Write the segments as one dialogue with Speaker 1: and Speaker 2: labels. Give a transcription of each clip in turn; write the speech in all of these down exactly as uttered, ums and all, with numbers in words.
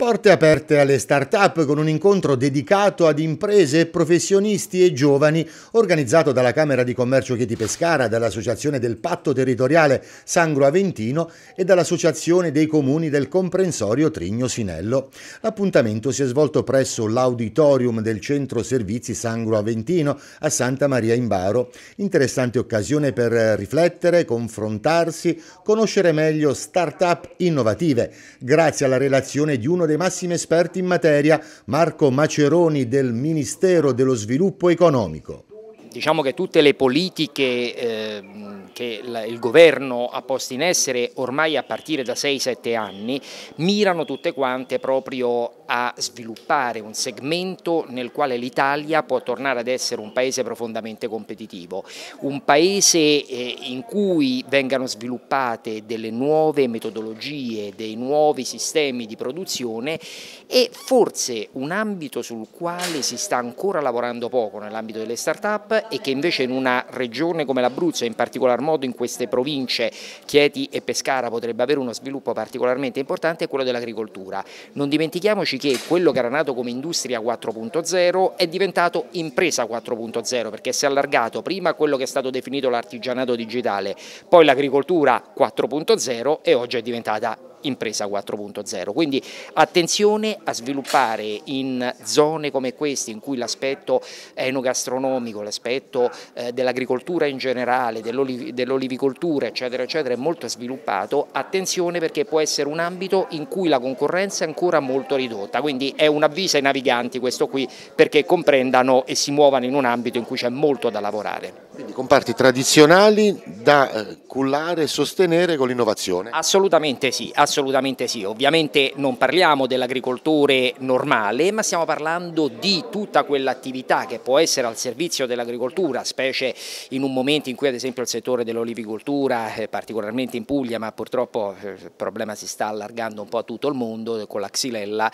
Speaker 1: Porte aperte alle start-up con un incontro dedicato ad imprese, professionisti e giovani organizzato dalla Camera di Commercio Chieti Pescara, dall'Associazione del Patto Territoriale Sangro Aventino e dall'Associazione dei Comuni del Comprensorio Trigno Sinello. L'appuntamento si è svolto presso l'auditorium del Centro Servizi Sangro Aventino a Santa Maria in Baro. Interessante occasione per riflettere, confrontarsi, conoscere meglio start-up innovative, grazie alla relazione di uno dei massimi esperti in materia, Marco Maceroni del Ministero dello Sviluppo Economico.
Speaker 2: Diciamo che tutte le politiche eh, che il governo ha posto in essere ormai a partire da sei sette anni mirano tutte quante proprio a sviluppare un segmento nel quale l'Italia può tornare ad essere un paese profondamente competitivo, un paese eh, in cui vengano sviluppate delle nuove metodologie, dei nuovi sistemi di produzione e forse un ambito sul quale si sta ancora lavorando poco nell'ambito delle start-up e che invece in una regione come l'Abruzzo e in particolar modo in queste province Chieti e Pescara potrebbe avere uno sviluppo particolarmente importante è quello dell'agricoltura. Non dimentichiamoci che quello che era nato come industria quattro punto zero è diventato impresa quattro punto zero perché si è allargato prima a quello che è stato definito l'artigianato digitale, poi l'agricoltura quattro punto zero e oggi è diventata impresa quattro punto zero, quindi attenzione a sviluppare in zone come queste in cui l'aspetto enogastronomico, l'aspetto eh, dell'agricoltura in generale, dell'olivicoltura eccetera eccetera è molto sviluppato, attenzione perché può essere un ambito in cui la concorrenza è ancora molto ridotta, quindi è un avviso ai naviganti questo qui perché comprendano e si muovano in un ambito in cui c'è molto da lavorare.
Speaker 3: Quindi comparti tradizionali da cullare e sostenere con l'innovazione?
Speaker 2: Assolutamente sì, assolutamente sì. Ovviamente non parliamo dell'agricoltore normale, ma stiamo parlando di tutta quell'attività che può essere al servizio dell'agricoltura, specie in un momento in cui ad esempio il settore dell'olivicoltura, eh, particolarmente in Puglia, ma purtroppo eh, il problema si sta allargando un po' a tutto il mondo con la xylella,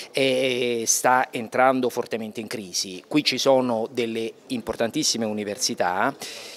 Speaker 2: eh, sta entrando fortemente in crisi. Qui ci sono delle importantissime università,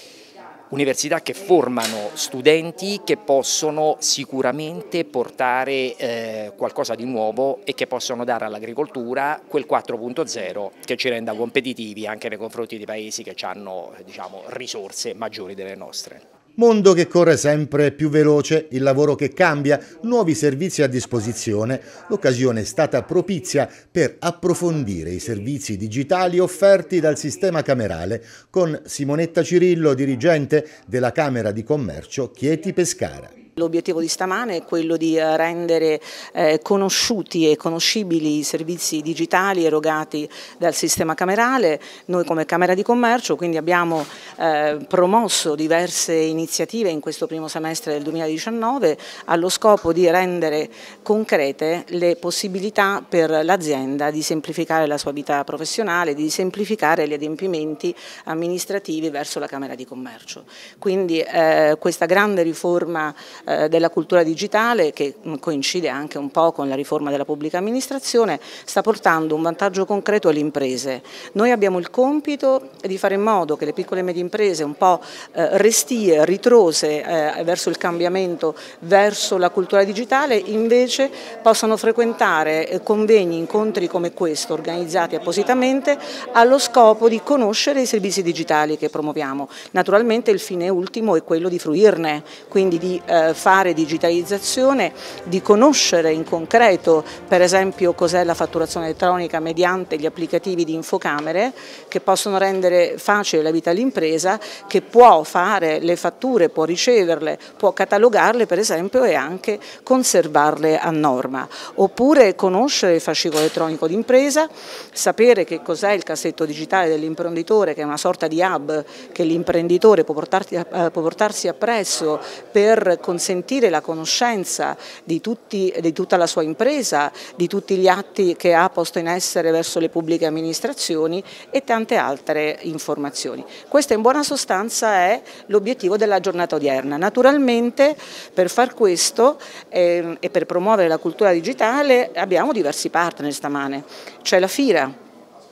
Speaker 2: Università che formano studenti che possono sicuramente portare eh, qualcosa di nuovo e che possono dare all'agricoltura quel quattro punto zero che ci renda competitivi anche nei confronti di paesi che hanno, diciamo, risorse maggiori delle nostre.
Speaker 1: Mondo che corre sempre più veloce, il lavoro che cambia, nuovi servizi a disposizione. L'occasione è stata propizia per approfondire i servizi digitali offerti dal sistema camerale con Simonetta Cirillo, dirigente della Camera di Commercio Chieti Pescara.
Speaker 4: L'obiettivo di stamane è quello di rendere eh, conosciuti e conoscibili i servizi digitali erogati dal sistema camerale. Noi come Camera di Commercio quindi abbiamo eh, promosso diverse iniziative in questo primo semestre del duemiladiciannove allo scopo di rendere concrete le possibilità per l'azienda di semplificare la sua vita professionale, di semplificare gli adempimenti amministrativi verso la Camera di Commercio. Quindi eh, questa grande riforma della cultura digitale, che coincide anche un po' con la riforma della pubblica amministrazione, sta portando un vantaggio concreto alle imprese. Noi abbiamo il compito di fare in modo che le piccole e medie imprese un po' restie, ritrose eh, verso il cambiamento, verso la cultura digitale, invece possano frequentare convegni, incontri come questo, organizzati appositamente allo scopo di conoscere i servizi digitali che promuoviamo. Naturalmente il fine ultimo è quello di fruirne, quindi di eh, fare digitalizzazione, di conoscere in concreto per esempio cos'è la fatturazione elettronica mediante gli applicativi di infocamere che possono rendere facile la vita all'impresa, che può fare le fatture, può riceverle, può catalogarle per esempio e anche conservarle a norma. Oppure conoscere il fascicolo elettronico d'impresa, sapere che cos'è il cassetto digitale dell'imprenditore, che è una sorta di hub che l'imprenditore può portarsi, eh, può portarsi appresso per consentire la conoscenza di, tutti, di tutta la sua impresa, di tutti gli atti che ha posto in essere verso le pubbliche amministrazioni e tante altre informazioni. Questo in buona sostanza è l'obiettivo della giornata odierna. Naturalmente per far questo eh, e per promuovere la cultura digitale abbiamo diversi partner stamane. C'è la Fira,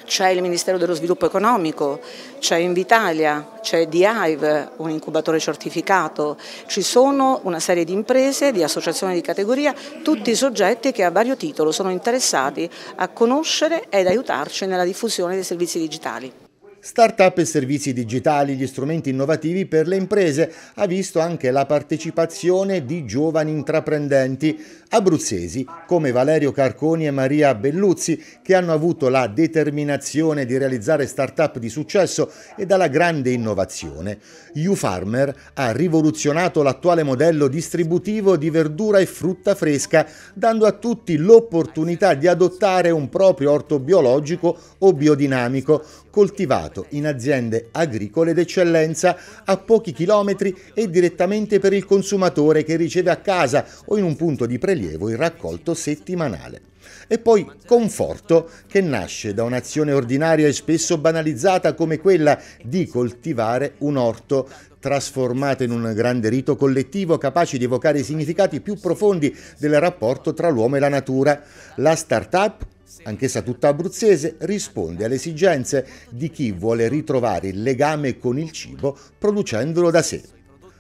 Speaker 4: c'è il Ministero dello Sviluppo Economico, c'è Invitalia, c'è The Hive, un incubatore certificato, ci sono una serie di imprese, di associazioni di categoria, tutti i soggetti che a vario titolo sono interessati a conoscere ed aiutarci nella diffusione dei servizi digitali.
Speaker 1: Startup e servizi digitali, gli strumenti innovativi per le imprese, ha visto anche la partecipazione di giovani intraprendenti abruzzesi come Valerio Carconi e Maria Belluzzi, che hanno avuto la determinazione di realizzare startup di successo e dalla grande innovazione. YouFarmer ha rivoluzionato l'attuale modello distributivo di verdura e frutta fresca, dando a tutti l'opportunità di adottare un proprio orto biologico o biodinamico, coltivato in aziende agricole d'eccellenza a pochi chilometri e direttamente per il consumatore, che riceve a casa o in un punto di prelievo il raccolto settimanale. E poi Conforto, che nasce da un'azione ordinaria e spesso banalizzata come quella di coltivare un orto, trasformato in un grande rito collettivo capace di evocare i significati più profondi del rapporto tra l'uomo e la natura. La startup, anch'essa tutta abruzzese, risponde alle esigenze di chi vuole ritrovare il legame con il cibo producendolo da sé.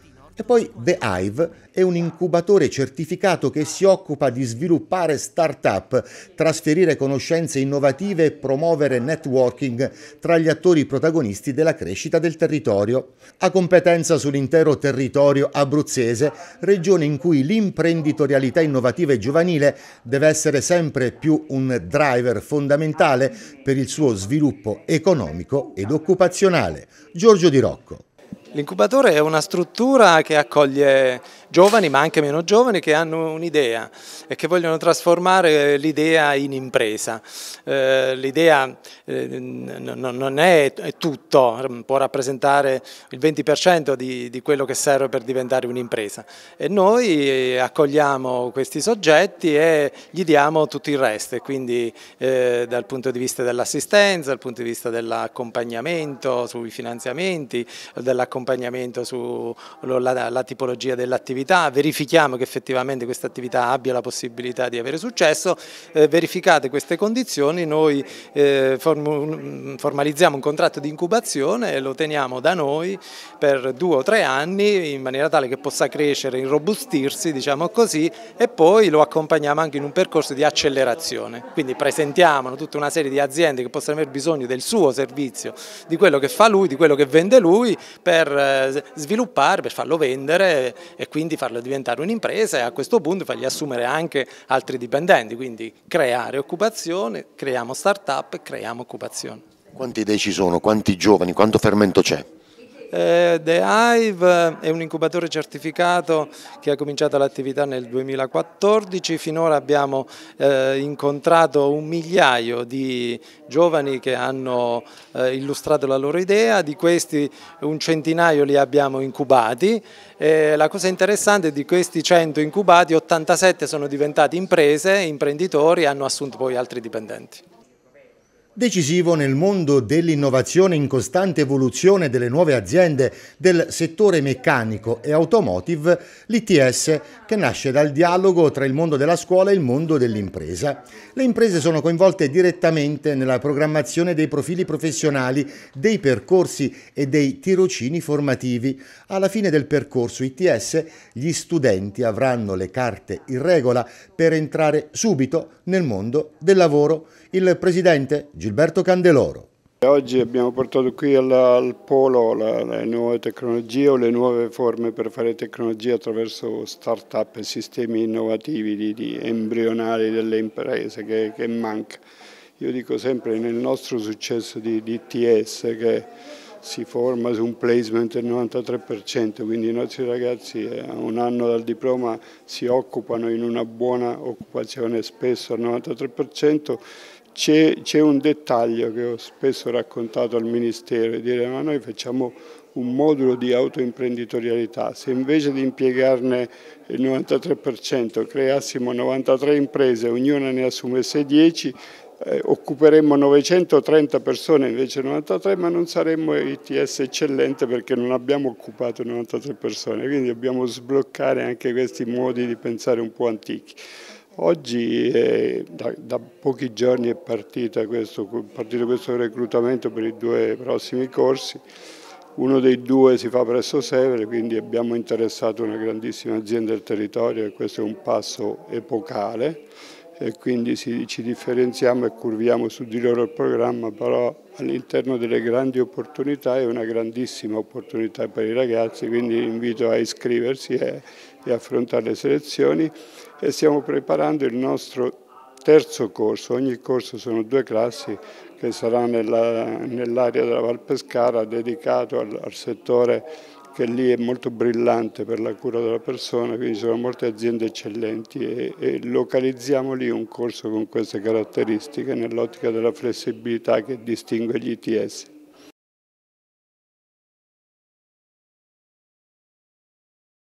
Speaker 1: E poi The Hive è un incubatore certificato che si occupa di sviluppare start-up, trasferire conoscenze innovative e promuovere networking tra gli attori protagonisti della crescita del territorio. Ha competenza sull'intero territorio abruzzese, regione in cui l'imprenditorialità innovativa e giovanile deve essere sempre più un driver fondamentale per il suo sviluppo economico ed occupazionale. Giorgio Di Rocco.
Speaker 5: L'incubatore è una struttura che accoglie giovani, ma anche meno giovani, che hanno un'idea e che vogliono trasformare l'idea in impresa. Eh, l'idea eh, non è, è tutto, può rappresentare il venti per cento di, di quello che serve per diventare un'impresa. E noi accogliamo questi soggetti e gli diamo tutto il resto, e quindi eh, dal punto di vista dell'assistenza, dal punto di vista dell'accompagnamento sui finanziamenti, dell'accompagnamento accompagnamento sulla la tipologia dell'attività, verifichiamo che effettivamente questa attività abbia la possibilità di avere successo, eh, verificate queste condizioni noi eh, form, formalizziamo un contratto di incubazione e lo teniamo da noi per due o tre anni in maniera tale che possa crescere, irrobustirsi, diciamo così, e poi lo accompagniamo anche in un percorso di accelerazione, quindi presentiamo tutta una serie di aziende che possono aver bisogno del suo servizio, di quello che fa lui, di quello che vende lui, per sviluppare, per farlo vendere e quindi farlo diventare un'impresa, e a questo punto fargli assumere anche altri dipendenti, quindi creare occupazione, creiamo start-up e creiamo occupazione.
Speaker 3: Quante idee ci sono, quanti giovani, quanto fermento c'è?
Speaker 5: Eh, The Hive è un incubatore certificato che ha cominciato l'attività nel duemilaquattordici, finora abbiamo eh, incontrato un migliaio di giovani che hanno eh, illustrato la loro idea, di questi un centinaio li abbiamo incubati. Eh, la cosa interessante è che di questi cento incubati ottantasette sono diventati imprese, imprenditori e hanno assunto poi altri dipendenti.
Speaker 1: Decisivo nel mondo dell'innovazione in costante evoluzione delle nuove aziende del settore meccanico e automotive, l'I T S, che nasce dal dialogo tra il mondo della scuola e il mondo dell'impresa. Le imprese sono coinvolte direttamente nella programmazione dei profili professionali, dei percorsi e dei tirocini formativi. Alla fine del percorso I T S, gli studenti avranno le carte in regola per entrare subito nel mondo del lavoro. Il presidente Gilberto Candeloro.
Speaker 6: Oggi abbiamo portato qui al, al polo la, le nuove tecnologie o le nuove forme per fare tecnologia attraverso start-up e sistemi innovativi di, di embrionali delle imprese che, che manca. Io dico sempre nel nostro successo di, di I T S che si forma su un placement del novantatré per cento, quindi i nostri ragazzi a un anno dal diploma si occupano in una buona occupazione, spesso al novantatré per cento. C'è un dettaglio che ho spesso raccontato al Ministero, e dire ma noi facciamo un modulo di autoimprenditorialità, se invece di impiegarne il novantatré per cento creassimo novantatré imprese, ognuna ne assumesse dieci, eh, occuperemmo novecentotrenta persone invece novantatré, ma non saremmo I T S eccellente perché non abbiamo occupato novantatré persone, quindi dobbiamo sbloccare anche questi modi di pensare un po' antichi. Oggi è, da, da pochi giorni è partita questo, partito questo reclutamento per i due prossimi corsi. Uno dei due si fa presso Severe, quindi abbiamo interessato una grandissima azienda del territorio e questo è un passo epocale e quindi si, ci differenziamo e curviamo su di loro il programma, però all'interno delle grandi opportunità è una grandissima opportunità per i ragazzi, quindi invito a iscriversi e, e affrontare le selezioni e stiamo preparando il nostro terzo corso. Ogni corso sono due classi che sarà nell'area nell della Val Pescara dedicato al, al settore che lì è molto brillante per la cura della persona, quindi sono molte aziende eccellenti e, e localizziamo lì un corso con queste caratteristiche nell'ottica della flessibilità che distingue gli I T S.